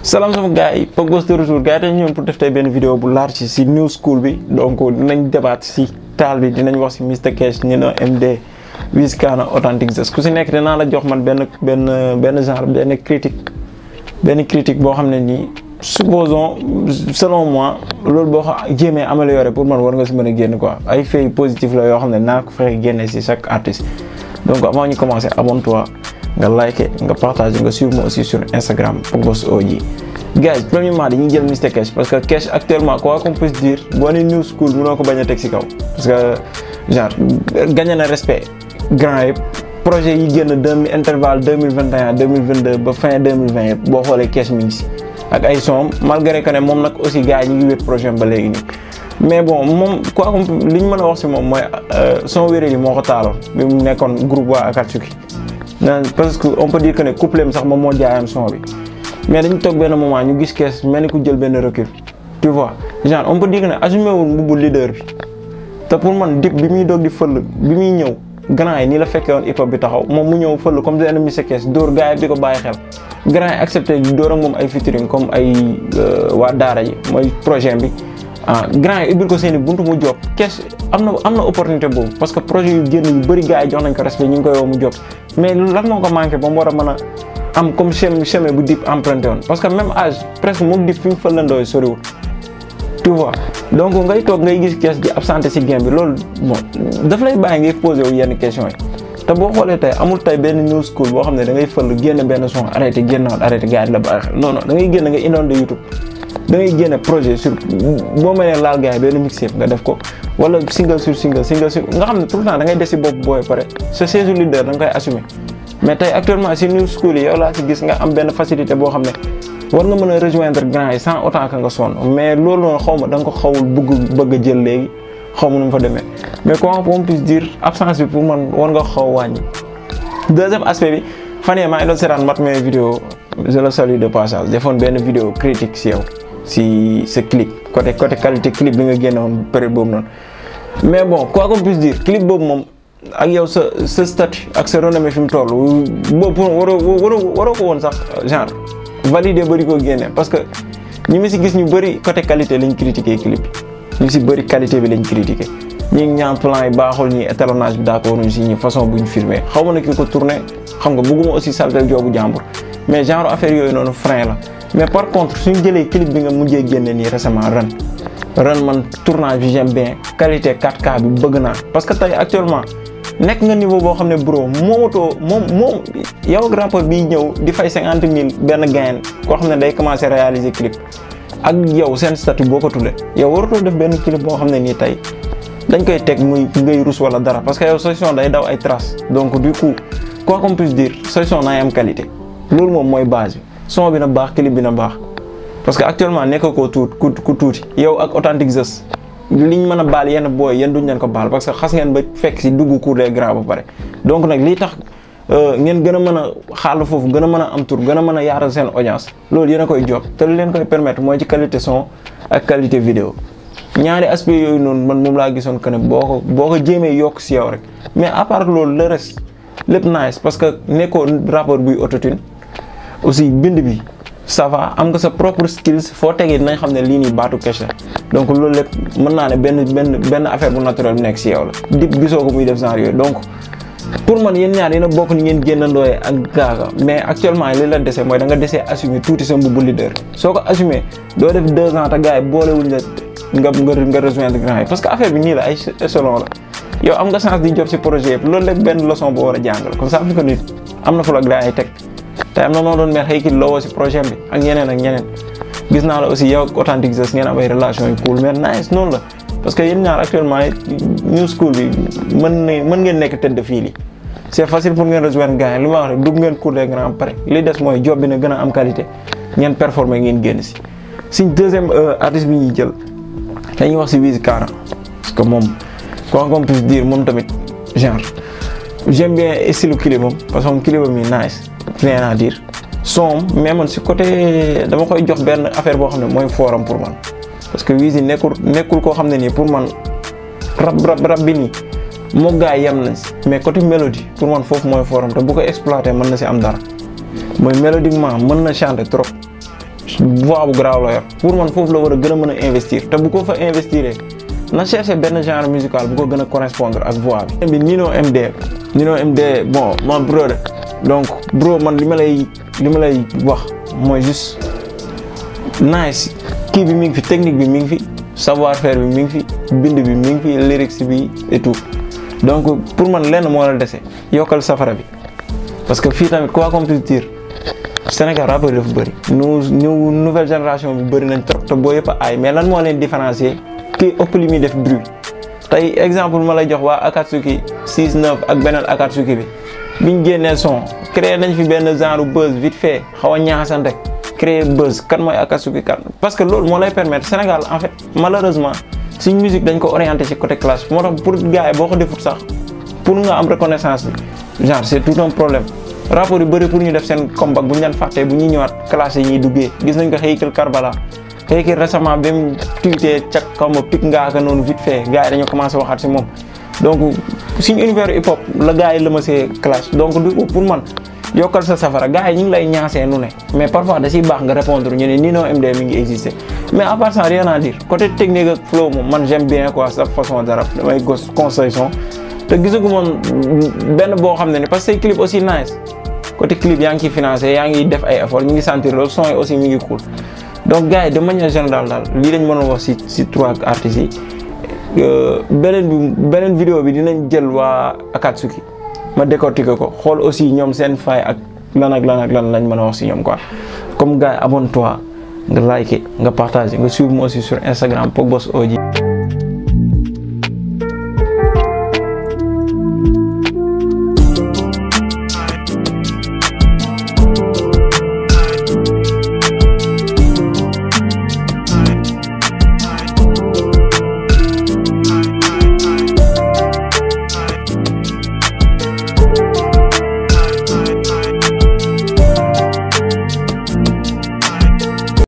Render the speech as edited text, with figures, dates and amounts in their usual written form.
Salam sama gars yi Pogos de retour gars yi dañu ñëwoon pour def tey benn vidéo bu large ci new school bi donc dinañ débat ci taal bi dinañ wax ci Mr Cash Nino MD Wiz Khana Authentic Zeuz ku ci nekk dinaa la jox man benn genre benn critique boo xam ne nii supposons selon moi loolu boo xam jéemee amélioré pour man war nga ci mën a génn quoi ay faits positifs la yoo xam ne naa ko fexe génne ci chaque artiste. Donc avant ñu commencer abonne-toi nga liker nga partager nga suivre moi aussi sur Instagram Pogos OG. Guys premièrement dañuy jël Mr Cash parce que Cash actuellement quoi qu'on puisse dire boo nee new school mënoo ko bañ a teg ci kaw parce que genre gagné na respect grand yëpp projet yi génn intervalle 2021 2022 ba fin 2020 yëpp boo xoolee Cash mi ngi ci ak ay son malgré que ne moom nag aussi gars yi ñu ngi wét projet ba léegi nii. Mais bon moom quoi li ñu mën a wax ci moom mooy son wéré yi moo ko taaloon bi mu nekkoon groupe waa Akatsuki parce que on peut dire que ne couplem sax moom moo jaayam son bi mais dañu toog benn moment ñu gis Cash mel ni ku jël benn recul tu vois genre on peut dire que ne assumé wul mbubbu leader bi te pour man dip bi muy doog di fël bi muy ñëw grand yi nii la fekkee woon hip hop bi taxaw moom mu ñëw fël comme benn Mr Cash dóor gars yi di ko bàyyi xel grand yi accepté dóor ak moom ay featuring comme ay waa daara yi mooy projet bi grand yi ubbil ko seeni buntu mu job Cash am na opportunité boobu parce que projet yu génn yu bëri gars yi jox nañ ko respect ñu ngi koy woo mu job mais lan moo ko manqué ba mu war a mën a am comme chemin bu Dip emprunté woon parce que même âge presque moom Dip fi mu fëlandoo soriwul tu vois donc ngay toog ngay gis Cash di absenté ci game bi loolu bon daf lay bàyyi ngay posé wu yenn questions yi te boo xoolee tey amul tey benn new school boo xam ne da ngay fël génn benn son arrêté génnaat arrêté gars yi la bàyyi xel non non da ngay génn nga inondé YouTube da ngay génne projet sur boo mënee laal gars yi benn mixtape nga def ko wala single sur single nga xam ne tout le temps da ngay des ci bopp booy pare sa siège leader da nga koy assumer mais tey actuellement ci new school yi yow laa ci gis nga am benn facilité boo xam ne war nga mën a rejoindre grand yi sans autant que nga sonn mais loolu noonu xaw ma da nga ko xawul bëgg a jël léegi xaw ma nu mu fa demee mais comment on puisse dire absence bi pour man war nga xaw wàññi. Deuxième aspect bi fan yii maa ngi doon seetaan mat mes vidéo je le salue de passage defoon benn vidéo critique ci yow si sa clip côté qualité clip bi nga génnoon période boobu noonu mais bon quoi qu'on puisse dire clip boobu moom ak yow sa statut ak sa renommée fi mu toll boobu waroo ko woon sax genre valider bëri ko génne parce que ñi mi si gis ñu bëri côté qualité lañ critiquer clip bi ñu si bëri qualité bi lañ critiquer ñi ñaan plan yi baaxul ñi étalonnage bi d'accord ñu si ñi façon bu ñu filmé xaw ma na ki ko tourné xam nga bëgguma aussi saltel joobu jàmbur mais genre affaire yooyu noonu frein la mais par contre suñu jëlee clip bi nga mujjee génne nii récemment ren man tournage bi j'aime bien qualité 4K bi bëgg naa parce que tey actuellement nekk nga niveau boo xam ne bro moom yow ak rapport bi ñëw di fay 50 000 benn gain koo xam ne day commencer réaliser clip ak yow seen statut boo ko tuddee yow waratoo def benn clip boo xam ne nii tey dañ koy teg muy ngay rus wala dara parce que yow sa son day daw ay traces donc du coup quoi qu'on puisse dire sa son nay am qualité loolu moom mooy base bi son bi na baax clip bi na baax parce que actuellement nekk ko ku tuuti yow ak Authentic Zeuz liñ mën a baal yenn booy yéen duñ leen ko baal parce que xas ngeen ba fekk ci dugg cour des grands ba pare donc nag lii tax ngeen gën a mën a xaalu foofu gën a mën a am tur gën a mën a yaatal seen audience loolu yéen a koy job te li leen koy permettre mooy ci qualité son ak qualité vidéo ñaari aspect yooyu noonu man moom laa gisoon que ne boo ko jéemee yokk ci yow rek mais à part loolu le reste lépp nice parce que nekkoo rappeur buy autotune aussi bind bi ça va am nga sa propre skills foo tegee dinañ xam ne lii nii baatu Cash la donc loolu lépp mën naa ne benn affaire bu naturel bu nekk ci yow la Dip gisoo ko muy def genre yooyu donc pour man yéen ñaar yéen a bokk ni ngeen génnandooyee ak gaaga mais actuellement li la dese mooy da nga desee assumer tuuti sa mbubbu leader soo ko assumer doo def 2 ans te gars yi boolewuñ la nga rejoindre grand yi parce que affaire bi nii la ay échelon la yow am nga chance di job ci projet yëpp loolu lépp benn leçon boo war a jàngal comme ça fi ko nit am na fu la gars yi teg te am na noo doon mel xëy ki lowoo ci projet bi ak ñeneen gis naa la aussi yow ak Authentic Zeuz ngeen am ay relation yu cool mais nice noonu la parce que yéen ñaar actuellement new school bi mën ngeen nekk tête de file yi c'est facile pour ngeen rejoindre gars yi li ma wax rek dugg ngeen cour des grands pare li des mooy job bi na gën a am qualité ngeen performer ngeen génn ci suñ deuxième artiste bi ñuy jël dañuy wax ci Wiz Khana parce que moom quoi qu'on puisse dire moom tamit genre j'aime bien style clipam parce que moom clipam yi nice rien à dire son mais man ci côté dama koy jox benn affaire boo xam ne mooy forum pour man parce que Wiz yi nekkul koo xam ne nii pour man rap bi nii moo gaa yem na ci mais côté mélodie pour man foofu mooy forum te bu ko exploiter mën na ci am dara mooy mélodiquement mën na chanter trop voix bu garaaw la yor pour man foofu la war a gën a mën a investir te bu ko fa investir na chercher benn genre musical bu ko gën a correspondre ak voix bi. Nino MD bon mon brother donc bro man li ma lay wax mooy juste nice kii bi mi ngi fi technique bi mi ngi fi savoir faire bi mi ngi fi bind bi mi ngi fi lyrics bi et tout donc pour man lenn moo la dese yokkal safara bi parce que fii tamit quoi qu'on puisse dire Sénégal rappeur dafa bëri ñu nouvelle génération bi bëri nañ trop te boo yëpp ay mais lan moo leen différencier kii ëpp li muy def bruit tey exemple ma lay jox waa Akatsuki 6-9 ak beneen Akatsuki bi biñ génnee son créé nañ fi benn genre buzz vite fait xaw a ñaaxasante créer buzz kan mooy Akatsuki kan parce que loolu moo lay permettre Sénégal en fait malheureusement suñ musique dañ ko orienté ci côté classe moo tax pour gars yi boo ko defut sax pour nga am reconnaissance bi genre c'est tout un problème rapport yu bëri pour ñu def seen comeback bu ñu leen fàttee bu ñuy ñëwaat classe yi ñuy duggee gis nañ ko Hakill Karbala Hakill récemment ba mu tweetee cak xaw ma pik ngaaka noonu vite fait gars yi dañoo commencé waxaat si moom donc suñu univers hip hop la gars yi lëmasee classe donc du coup pour man yokkal sa safara gars yi ñu ngi lay ñaasee nu ne mais parfois da ciy baax nga répondre ñu ne Nino MD mi ngi exister mais à part ça rien à dire côté technique ak flow moom man j'aime bien quoi sa façon d'arab damay gos conseil son te gisagu moom benn boo xam ne ni parce que say clip aussi nice côté clip yaa ngi ciy financé yaa ngi def ay effort ñu ngi sentir loolu son yi aussi mi ngi cool donc gars yi de manière générale daal lii lañ mënoon wax si trois artistes yi beneen vidéo bi dinañ jël waa Akatsuki ma décortiquer ko xool aussi ñoom seen fay ak lan lañ mën a wax si ñoom quoi comme gars yi abonne-toi nga like nga partager nga suivre moi aussi sur Instagram Pogboss OG